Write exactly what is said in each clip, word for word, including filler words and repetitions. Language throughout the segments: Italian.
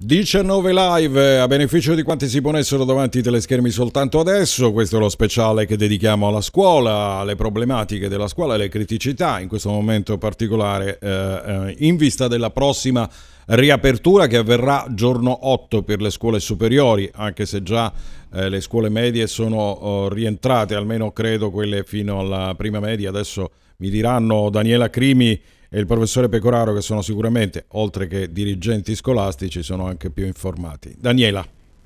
diciannove live a beneficio di quanti si ponessero davanti ai teleschermi soltanto adesso. Questo è lo speciale che dedichiamo alla scuola, alle problematiche della scuola, alle criticità in questo momento particolare, eh, eh, in vista della prossima riapertura che avverrà giorno otto per le scuole superiori, anche se già eh, le scuole medie sono oh, rientrate, almeno credo quelle fino alla prima media. Adesso mi diranno Daniela Crimi e il professore Pecoraro, che sono sicuramente, oltre che dirigenti scolastici, sono anche più informati. Daniela.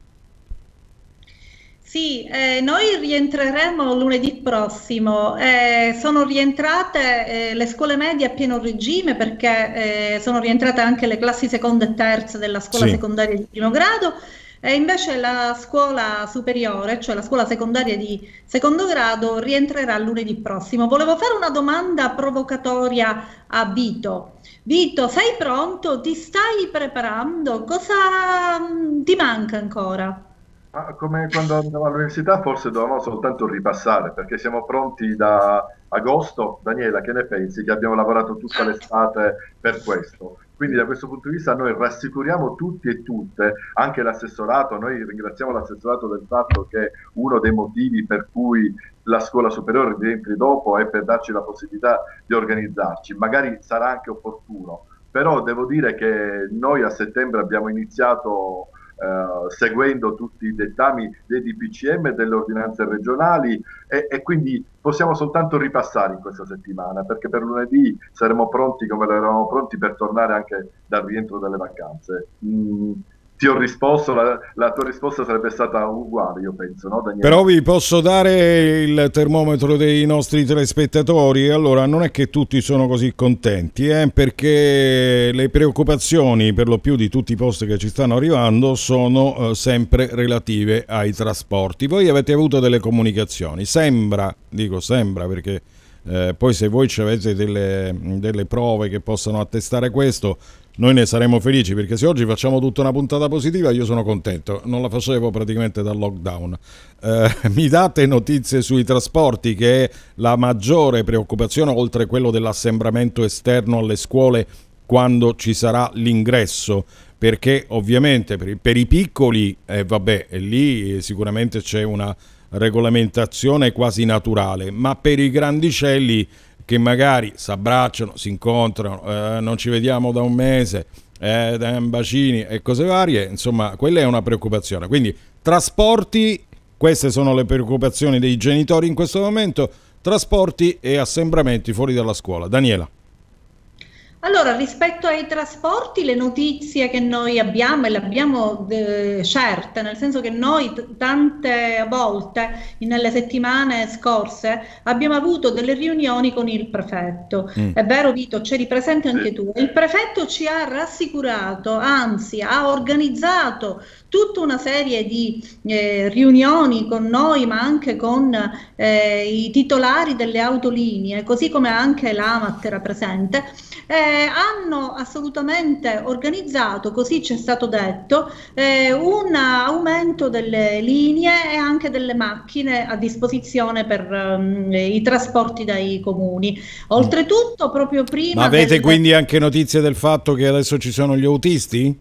Sì, eh, noi rientreremo lunedì prossimo. Eh, sono rientrate eh, le scuole medie a pieno regime perché eh, sono rientrate anche le classi seconda e terza della scuola Sì. secondaria di primo grado e invece la scuola superiore, cioè la scuola secondaria di secondo grado, rientrerà lunedì prossimo. Volevo fare una domanda provocatoria a Vito. Vito, sei pronto? Ti stai preparando? Cosa mm, ti manca ancora? Ma come quando andavo all'università forse dovevamo soltanto ripassare, perché siamo pronti da agosto. Daniela, che ne pensi? Che abbiamo lavorato tutta l'estate per questo. Quindi da questo punto di vista noi rassicuriamo tutti e tutte, anche l'assessorato, noi ringraziamo l'assessorato del fatto che uno dei motivi per cui la scuola superiore rientri dopo è per darci la possibilità di organizzarci. Magari sarà anche opportuno, però devo dire che noi a settembre abbiamo iniziato eh, seguendo tutti i dettami dei D P C M e delle ordinanze regionali e, e quindi possiamo soltanto ripassare in questa settimana, perché per lunedì saremo pronti come lo eravamo pronti per tornare anche dal rientro delle vacanze. Mm, ti ho risposto, la, la tua risposta sarebbe stata uguale, io penso, no, Però Daniele? vi posso dare il termometro dei nostri telespettatori. Allora, non è che tutti sono così contenti, eh, perché le preoccupazioni, per lo più di tutti i post che ci stanno arrivando, sono eh, sempre relative ai trasporti. Voi avete avuto delle comunicazioni, sembra, dico sembra perché eh, poi se voi ci avete delle, delle prove che possano attestare questo, noi ne saremo felici, perché se oggi facciamo tutta una puntata positiva io sono contento, non la facevo praticamente dal lockdown. Eh, mi date notizie sui trasporti, che è la maggiore preoccupazione, oltre a quello dell'assembramento esterno alle scuole quando ci sarà l'ingresso, perché ovviamente per i, per i piccoli, eh, vabbè, e lì sicuramente c'è una regolamentazione quasi naturale, ma per i grandicelli che magari si abbracciano, si incontrano, eh, non ci vediamo da un mese, eh, bacini e cose varie, insomma, quella è una preoccupazione. Quindi trasporti, queste sono le preoccupazioni dei genitori in questo momento, trasporti e assembramenti fuori dalla scuola. Daniela. Allora, rispetto ai trasporti, le notizie che noi abbiamo, e le abbiamo eh, certe, nel senso che noi t- tante volte nelle settimane scorse abbiamo avuto delle riunioni con il prefetto. Mm. È vero, Vito, c'eri presente Sì. anche tu. Il prefetto ci ha rassicurato, anzi, ha organizzato tutta una serie di eh, riunioni con noi, ma anche con eh, i titolari delle autolinee, così come anche l'A M A T era presente. Eh, hanno assolutamente organizzato, così ci è stato detto, eh, un aumento delle linee e anche delle macchine a disposizione per ehm, i trasporti dai comuni. Mm. Oltretutto, proprio Ma prima avete del... quindi anche notizie del fatto che adesso ci sono gli autisti?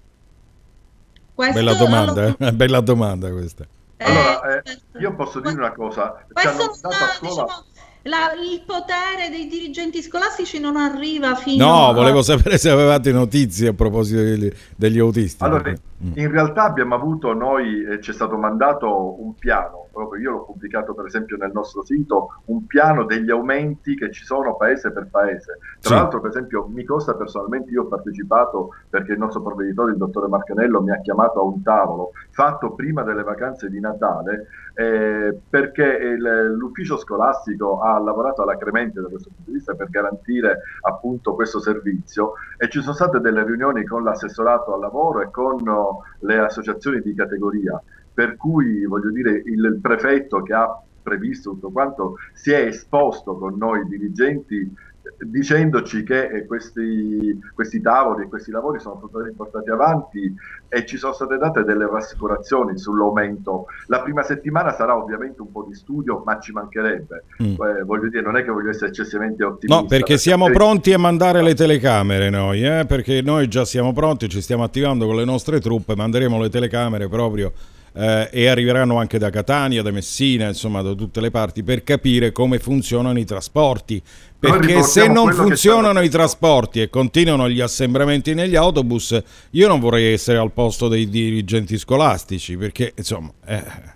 Questo, Bella domanda, allora, eh? Bella domanda questa. eh, Allora, eh, certo. io posso dire una cosa, ci Questo hanno non mandato a ha, scuola. diciamo, la- il potere dei dirigenti scolastici non arriva fino No, a... volevo sapere se avevate notizie a proposito degli, degli autisti. Allora, Perché... Mm. in realtà abbiamo avuto noi, eh, ci è stato mandato un piano, proprio io l'ho pubblicato per esempio nel nostro sito, un piano degli aumenti che ci sono paese per paese. Tra Sì. l'altro, per esempio, mi costa personalmente, io ho partecipato perché il nostro provveditore, il dottore Marcanello, mi ha chiamato a un tavolo fatto prima delle vacanze di Natale, eh, perché il- l'ufficio scolastico ha lavorato alacremente da questo punto di vista per garantire appunto questo servizio e ci sono state delle riunioni con l'assessorato al lavoro e con oh, le associazioni di categoria, per cui voglio dire il, il prefetto che ha previsto tutto quanto si è esposto con noi dirigenti dicendoci che eh, questi, questi tavoli e questi lavori sono stati portati avanti e ci sono state date delle rassicurazioni sull'aumento. La prima settimana sarà ovviamente un po' di studio, ma ci mancherebbe. Mm. Eh, voglio dire, non è che voglio essere eccessivamente ottimista. No, perché siamo perché... pronti a mandare le telecamere noi, eh? Perché noi già siamo pronti, ci stiamo attivando con le nostre truppe, manderemo le telecamere proprio eh, e arriveranno anche da Catania, da Messina, insomma da tutte le parti, per capire come funzionano i trasporti. Perché se non funzionano i trasporti e continuano gli assembramenti negli autobus, io non vorrei essere al posto dei dirigenti scolastici, perché insomma... Eh...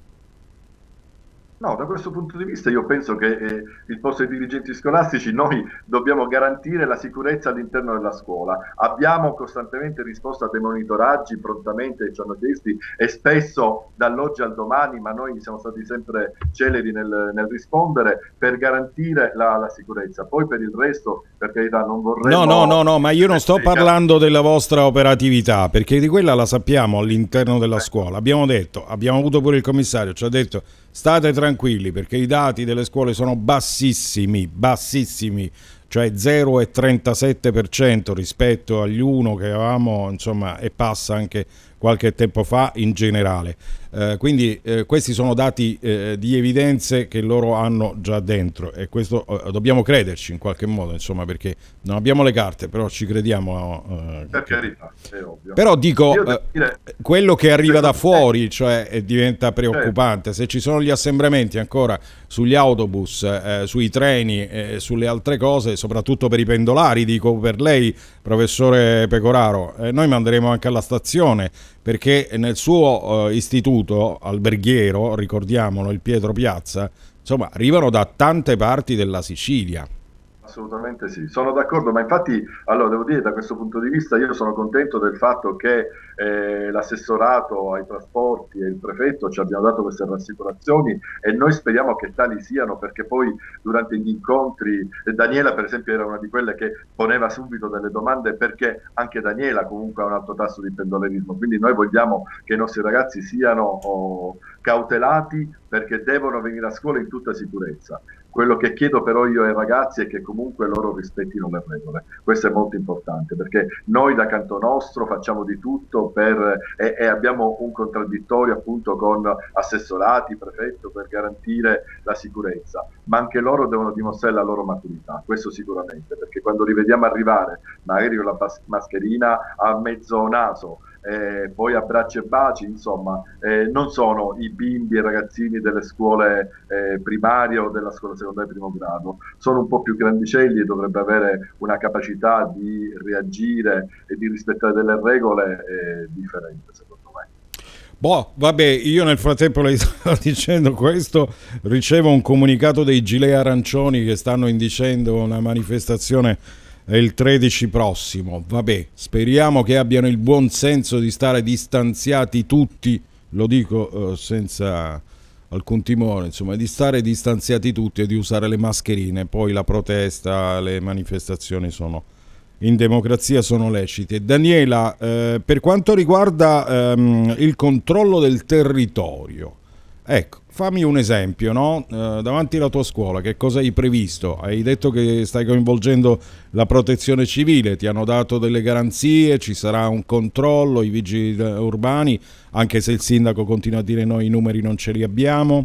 No, da questo punto di vista io penso che eh, il posto dei dirigenti scolastici noi dobbiamo garantire la sicurezza all'interno della scuola. Abbiamo costantemente risposto a dei monitoraggi prontamente, ci hanno chiesti, e spesso dall'oggi al domani, ma noi siamo stati sempre celeri nel, nel rispondere per garantire la, la sicurezza. Poi per il resto, per carità, non vorremmo... No, no, no, no, ma io non sto parlando della vostra operatività, perché di quella la sappiamo all'interno della scuola. Abbiamo detto, abbiamo avuto pure il commissario, ci ha detto... State tranquilli perché i dati delle scuole sono bassissimi, bassissimi, cioè zero virgola trentasette per cento rispetto agli uno che avevamo, insomma, e passa anche qualche tempo fa in generale. Eh, quindi eh, questi sono dati eh, di evidenze che loro hanno già dentro e questo eh, dobbiamo crederci in qualche modo, insomma, perché non abbiamo le carte, però ci crediamo. Eh, per carità, è ovvio. Però dico, eh, dire, quello che arriva da fuori, cioè eh, diventa preoccupante. Se ci sono gli assembramenti ancora sugli autobus, eh, sui treni e eh, sulle altre cose, soprattutto per i pendolari, dico per lei, professore Pecoraro, eh, noi manderemo anche alla stazione, perché nel suo uh, istituto alberghiero, ricordiamolo, il Pietro Piazza, insomma, arrivano da tante parti della Sicilia. Assolutamente sì, sono d'accordo, ma infatti, allora devo dire, da questo punto di vista io sono contento del fatto che eh, l'assessorato ai trasporti e il prefetto ci abbiano dato queste rassicurazioni e noi speriamo che tali siano, perché poi durante gli incontri, eh, Daniela per esempio era una di quelle che poneva subito delle domande, perché anche Daniela comunque ha un alto tasso di pendolerismo, quindi noi vogliamo che i nostri ragazzi siano oh, cautelati, perché devono venire a scuola in tutta sicurezza. Quello che chiedo però io ai ragazzi è che comunque loro rispettino le regole. Questo è molto importante, perché noi da canto nostro facciamo di tutto per, e, e abbiamo un contraddittorio appunto con assessorati, prefetto, per garantire la sicurezza, ma anche loro devono dimostrare la loro maturità, questo sicuramente, perché quando li vediamo arrivare magari con la mascherina a mezzo naso, Eh, poi a bracci e baci, insomma, eh, non sono i bimbi e ragazzini delle scuole eh, primarie o della scuola secondaria primo grado, sono un po' più grandicelli e dovrebbe avere una capacità di reagire e di rispettare delle regole eh, differente, secondo me. Boh, vabbè, io nel frattempo lei sta dicendo questo, ricevo un comunicato dei gilet arancioni che stanno indicendo una manifestazione è il tredici prossimo. Vabbè, speriamo che abbiano il buon senso di stare distanziati tutti, lo dico eh, senza alcun timore, insomma, di stare distanziati tutti e di usare le mascherine. Poi la protesta, le manifestazioni sono in democrazia, sono lecite. Daniela, eh, per quanto riguarda ehm, il controllo del territorio, ecco, fammi un esempio, no? Eh, davanti alla tua scuola, che cosa hai previsto? Hai detto che stai coinvolgendo la protezione civile, ti hanno dato delle garanzie, ci sarà un controllo, i vigili urbani, anche se il sindaco continua a dire noi i numeri non ce li abbiamo.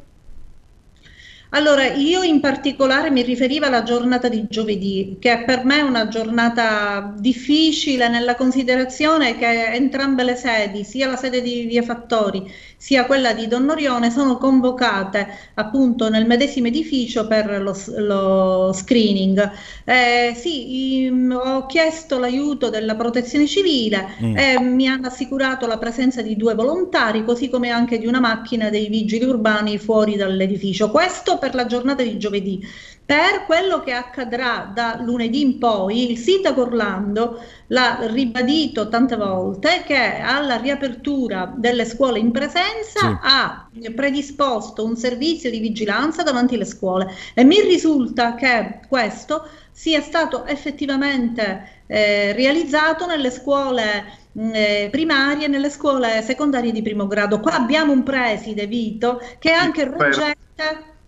Allora, io in particolare mi riferivo alla giornata di giovedì, che per me è una giornata difficile nella considerazione che entrambe le sedi, sia la sede di Via Fattori sia quella di Don Orione, sono convocate appunto nel medesimo edificio per lo, lo screening. Eh, sì, ho chiesto l'aiuto della protezione civile mm. e mi hanno assicurato la presenza di due volontari, così come anche di una macchina dei vigili urbani fuori dall'edificio. Questo per la giornata di giovedì. Per quello che accadrà da lunedì in poi, il sindaco Orlando l'ha ribadito tante volte che alla riapertura delle scuole in presenza sì. ha predisposto un servizio di vigilanza davanti alle scuole e mi risulta che questo sia stato effettivamente eh, realizzato nelle scuole eh, primarie e nelle scuole secondarie di primo grado. Qua abbiamo un preside, Vito, che anche reggente che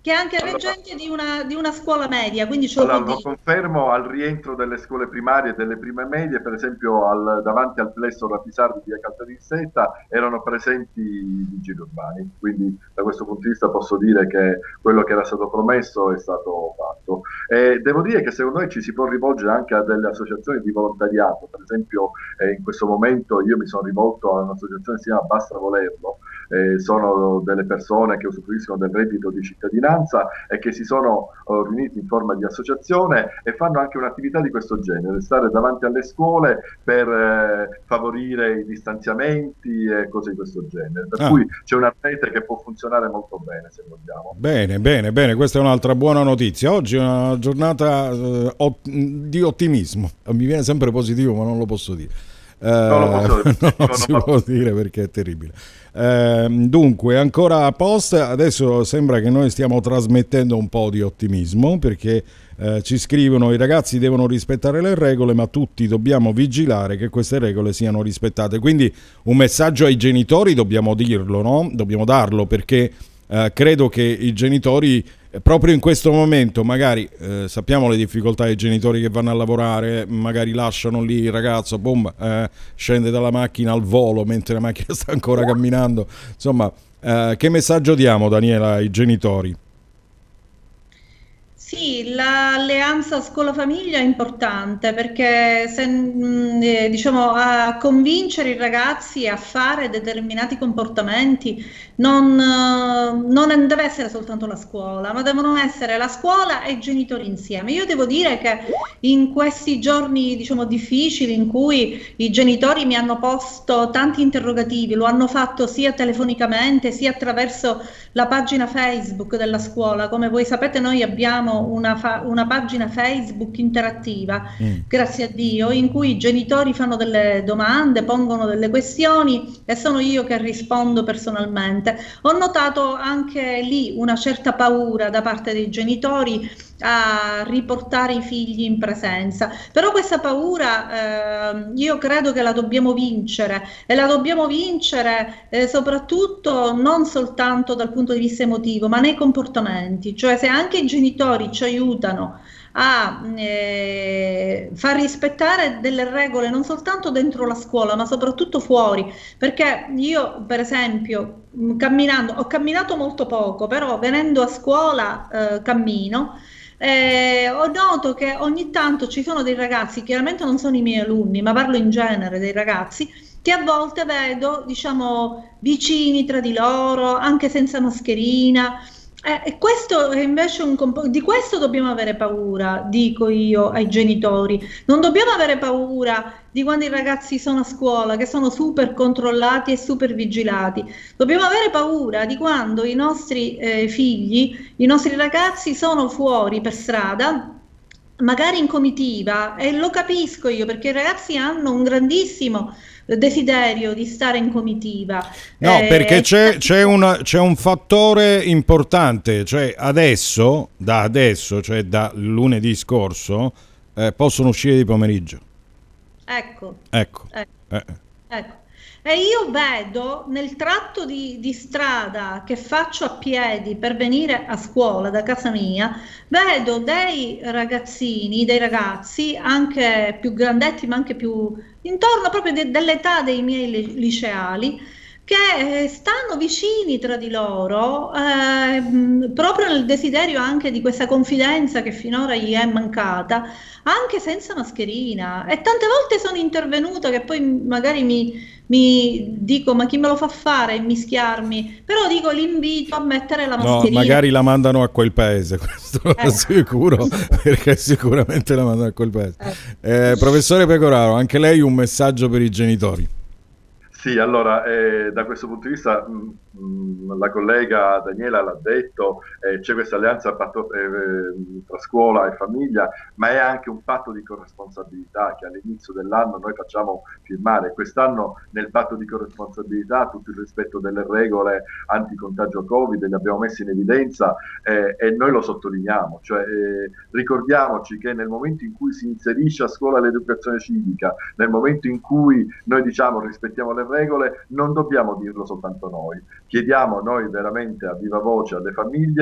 che è anche Allora, reggente di una, di una scuola media, quindi ce lo allora, può lo dire. confermo al rientro delle scuole primarie e delle prime medie, per esempio al- davanti al plesso Rapisardi di via Caltanissetta erano presenti i vigili urbani, quindi da questo punto di vista posso dire che quello che era stato promesso è stato fatto. E devo dire che secondo me ci si può rivolgere anche a delle associazioni di volontariato, per esempio eh, in questo momento io mi sono rivolto a un'associazione che si chiama Basta Volerlo, eh, sono delle persone che usufruiscono del reddito di cittadinanza e che si sono eh, riuniti in forma di associazione e fanno anche un'attività di questo genere, stare davanti alle scuole per eh, favorire i distanziamenti e cose di questo genere. Per Ah, cui c'è una rete che può funzionare molto bene, se vogliamo. bene, bene, bene, questa è un'altra buona notizia. Oggi è una giornata eh, ot- di ottimismo. Mi viene sempre positivo, ma non lo posso dire. Eh, Non lo posso dire, non non si va- può dire perché è terribile. Eh, dunque, ancora a post, adesso sembra che noi stiamo trasmettendo un po' di ottimismo perché eh, ci scrivono: i ragazzi devono rispettare le regole, ma tutti dobbiamo vigilare che queste regole siano rispettate. Quindi un messaggio ai genitori dobbiamo dirlo, no? Dobbiamo darlo perché eh, credo che i genitori eh, proprio in questo momento magari eh, sappiamo le difficoltà dei genitori che vanno a lavorare, magari lasciano lì il ragazzo, boom, eh, scende dalla macchina al volo mentre la macchina sta ancora camminando. Insomma, eh, che messaggio diamo, Daniela, ai genitori? Sì, l'alleanza scuola-famiglia è importante perché se, mh, eh, diciamo, a convincere i ragazzi a fare determinati comportamenti non, eh, non deve essere soltanto la scuola, ma devono essere la scuola e i genitori insieme. Io devo dire che in questi giorni, diciamo, difficili in cui i genitori mi hanno posto tanti interrogativi, lo hanno fatto sia telefonicamente sia attraverso la pagina Facebook della scuola. Come voi sapete, noi abbiamo una, fa- una pagina Facebook interattiva, Mm. grazie a Dio, in cui i genitori fanno delle domande, pongono delle questioni e sono io che rispondo personalmente. Ho notato anche lì una certa paura da parte dei genitori a riportare i figli in presenza, però questa paura eh, io credo che la dobbiamo vincere e la dobbiamo vincere eh, soprattutto non soltanto dal punto di vista emotivo, ma nei comportamenti, cioè se anche i genitori ci aiutano a eh, far rispettare delle regole non soltanto dentro la scuola, ma soprattutto fuori, perché io per esempio mh, camminando, ho camminato molto poco, però venendo a scuola eh, cammino. Eh, ho noto che ogni tanto ci sono dei ragazzi, chiaramente non sono i miei alunni, ma parlo in genere dei ragazzi, che a volte vedo, diciamo, vicini tra di loro, anche senza mascherina. Eh, e questo è invece un compo- di questo dobbiamo avere paura, dico io ai genitori. Non dobbiamo avere paura di quando i ragazzi sono a scuola, che sono super controllati e super vigilati. Dobbiamo avere paura di quando i nostri eh, figli, i nostri ragazzi sono fuori per strada, magari in comitiva, e lo capisco io perché i ragazzi hanno un grandissimo desiderio di stare in comitiva. No, perché Eh, c'è, c'è, una- c'è un fattore importante, cioè adesso, da adesso, cioè da lunedì scorso, eh, possono uscire di pomeriggio. ecco, Ecco. ecco. Eh. Ecco, e io vedo nel tratto di, di strada che faccio a piedi per venire a scuola da casa mia, vedo dei ragazzini, dei ragazzi anche più grandetti, ma anche più intorno proprio de- dell'età dei miei li- liceali, che eh, stanno vicini tra di loro, eh, mh, proprio nel desiderio anche di questa confidenza che finora gli è mancata, anche senza mascherina. E tante volte sono intervenuta che poi magari mi, mi dico ma chi me lo fa fare e mischiarmi, però dico l'invito a mettere la No, mascherina. magari la mandano a quel paese, questo lo Eh, assicuro, perché sicuramente la mandano a quel paese. eh. Eh, professore Pecoraro, anche lei un messaggio per i genitori. Sì, allora, eh, da questo punto di vista, mh, mh, la collega Daniela l'ha detto, eh, c'è questa alleanza patto- eh, tra scuola e famiglia, ma è anche un patto di corresponsabilità che all'inizio dell'anno noi facciamo firmare. Quest'anno nel patto di corresponsabilità tutto il rispetto delle regole anticontagio Covid li abbiamo messi in evidenza eh, e noi lo sottolineiamo, cioè eh, ricordiamoci che nel momento in cui si inserisce a scuola l'educazione civica, nel momento in cui noi diciamo rispettiamo le regole, non dobbiamo dirlo soltanto noi, chiediamo noi veramente a viva voce alle famiglie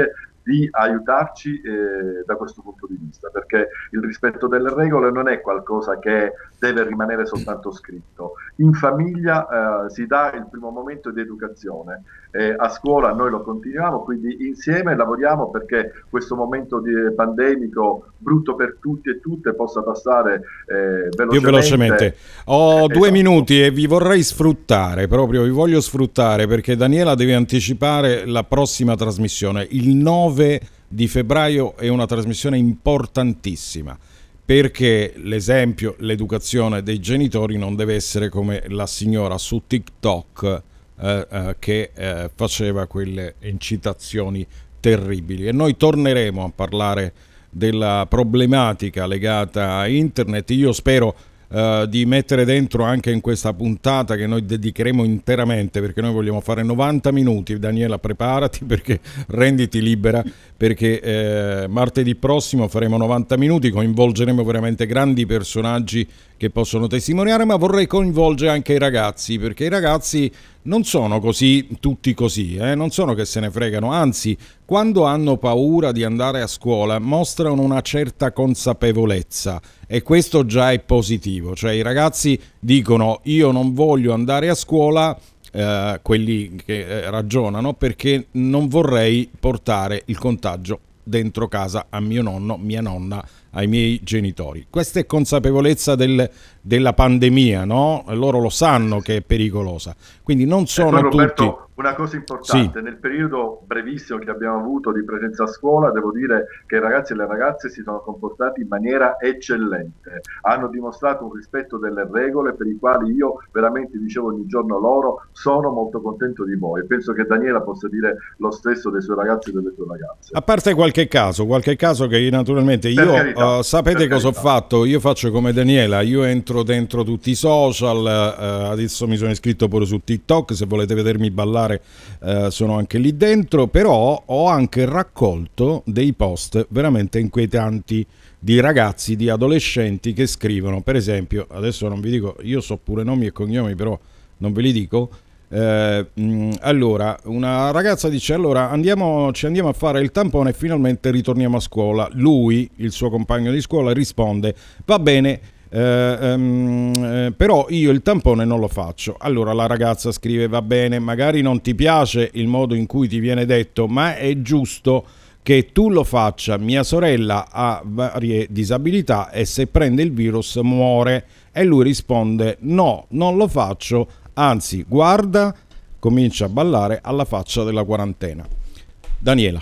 di aiutarci eh, da questo punto di vista, perché il rispetto delle regole non è qualcosa che deve rimanere soltanto scritto. In famiglia eh, si dà il primo momento di educazione, eh, a scuola noi lo continuiamo, quindi insieme lavoriamo perché questo momento di pandemico brutto per tutti e tutte possa passare eh, velocemente. Più velocemente. Ho eh, due esatto. minuti e vi vorrei sfruttare, proprio vi voglio sfruttare perché Daniela deve anticipare la prossima trasmissione. Il nove di febbraio è una trasmissione importantissima, perché l'esempio, l'educazione dei genitori non deve essere come la signora su TikTok eh, eh, che eh, faceva quelle incitazioni terribili. E noi torneremo a parlare della problematica legata a internet. Io spero Uh, di mettere dentro anche in questa puntata che noi dedicheremo interamente, perché noi vogliamo fare novanta minuti. Daniela, preparati, perché renditi libera, perché eh, martedì prossimo faremo novanta minuti, coinvolgeremo veramente grandi personaggi che possono testimoniare, ma vorrei coinvolgere anche i ragazzi, perché i ragazzi non sono così tutti così, eh? Non sono che se ne fregano, anzi, quando hanno paura di andare a scuola mostrano una certa consapevolezza, e questo già è positivo. Cioè i ragazzi dicono: io non voglio andare a scuola, eh, quelli che eh, ragionano, perché non vorrei portare il contagio dentro casa a mio nonno, mia nonna, ai miei genitori. Questa è consapevolezza del, della pandemia, no? Loro lo sanno che è pericolosa, quindi non sono ecco, Roberto, tutti... una cosa importante, sì. Nel periodo brevissimo che abbiamo avuto di presenza a scuola, devo dire che i ragazzi e le ragazze si sono comportati in maniera eccellente, hanno dimostrato un rispetto delle regole per i quali io veramente dicevo ogni giorno loro: sono molto contento di voi. Penso che Daniela possa dire lo stesso dei suoi ragazzi e delle sue ragazze. A parte qualche caso, qualche caso che naturalmente io, uh, sapete cosa ho fatto? Io faccio come Daniela, io entro dentro tutti i social, uh, adesso mi sono iscritto pure su TikTok, se volete vedermi ballare uh, sono anche lì dentro, però ho anche raccolto dei post veramente inquietanti di ragazzi, di adolescenti che scrivono, per esempio, adesso non vi dico, io so pure nomi e cognomi, però non ve li dico. Eh, mh, allora una ragazza dice: allora andiamo, ci andiamo a fare il tampone e finalmente ritorniamo a scuola. Lui, il suo compagno di scuola, risponde: va bene, eh, ehm, eh, però io il tampone non lo faccio. Allora la ragazza scrive: va bene, magari non ti piace il modo in cui ti viene detto, ma è giusto che tu lo faccia. Mia sorella ha varie disabilità e se prende il virus muore. E lui risponde: no, non lo faccio, anzi, guarda, comincia a ballare alla faccia della quarantena. Daniela.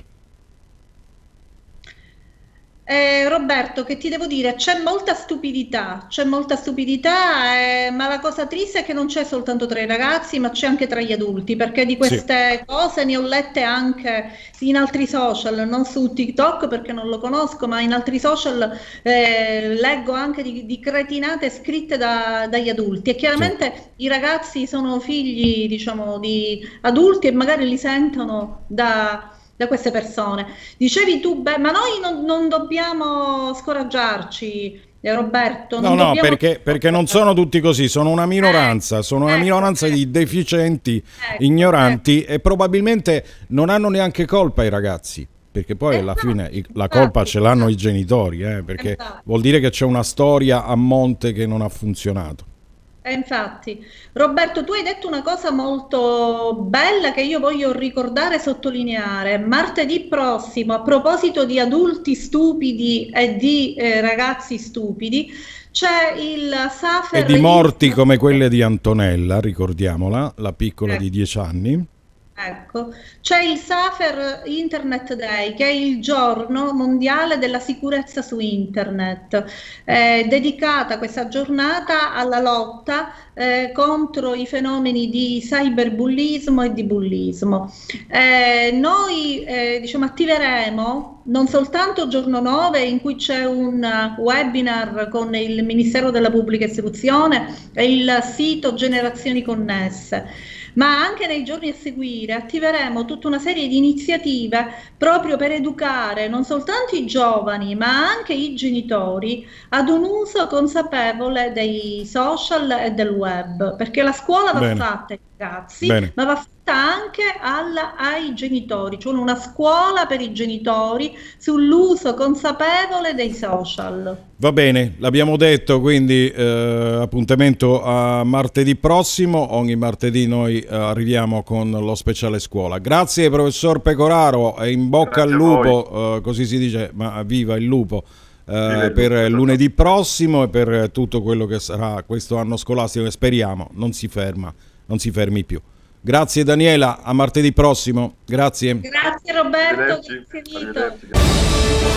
Eh, Roberto, che ti devo dire? C'è molta stupidità, c'è molta stupidità, eh, ma la cosa triste è che non c'è soltanto tra i ragazzi, ma c'è anche tra gli adulti, perché di queste sì. cose ne ho lette anche in altri social, non su TikTok perché non lo conosco, ma in altri social eh, leggo anche di, di cretinate scritte da, dagli adulti, e chiaramente sì. i ragazzi sono figli, diciamo, di adulti e magari li sentono da... da queste persone. Dicevi tu, beh, ma noi non, non dobbiamo scoraggiarci, eh, Roberto. Non no, dobbiamo... no, perché, perché non sono tutti così, sono una minoranza, sono una minoranza di deficienti, ecco, ignoranti, ecco. E probabilmente non hanno neanche colpa i ragazzi, perché poi alla fine la colpa ce l'hanno i genitori, eh, perché vuol dire che c'è una storia a monte che non ha funzionato. Eh, infatti, Roberto, tu hai detto una cosa molto bella che io voglio ricordare e sottolineare. Martedì prossimo, a proposito di adulti stupidi e di eh, ragazzi stupidi, c'è il Safer... E di morti come quelle di Antonella, ricordiamola, la piccola eh. di dieci anni. Ecco, c'è il Safer Internet Day, che è il giorno mondiale della sicurezza su internet, eh, dedicata questa giornata alla lotta eh, contro i fenomeni di cyberbullismo e di bullismo. Eh, noi eh, diciamo, attiveremo non soltanto giorno nove, in cui c'è un webinar con il Ministero della Pubblica Istruzione e il sito Generazioni Connesse, ma anche nei giorni a seguire attiveremo tutta una serie di iniziative proprio per educare non soltanto i giovani ma anche i genitori ad un uso consapevole dei social e del web, perché la scuola va Bene. fatta in ragazzi, Bene. ma va fatta anche alla, ai genitori, cioè una scuola per i genitori sull'uso consapevole dei social. Va bene, l'abbiamo detto, quindi eh, appuntamento a martedì prossimo. Ogni martedì noi eh, arriviamo con lo speciale scuola. Grazie professor Pecoraro e in bocca Grazie al a lupo, eh, così si dice, ma viva il lupo, eh, il per lupo, lunedì prossimo e per tutto quello che sarà questo anno scolastico che speriamo non si ferma, non si fermi più. Grazie Daniela, a martedì prossimo. Grazie. Grazie Roberto, Arrivederci. grazie Vito. Arrivederci.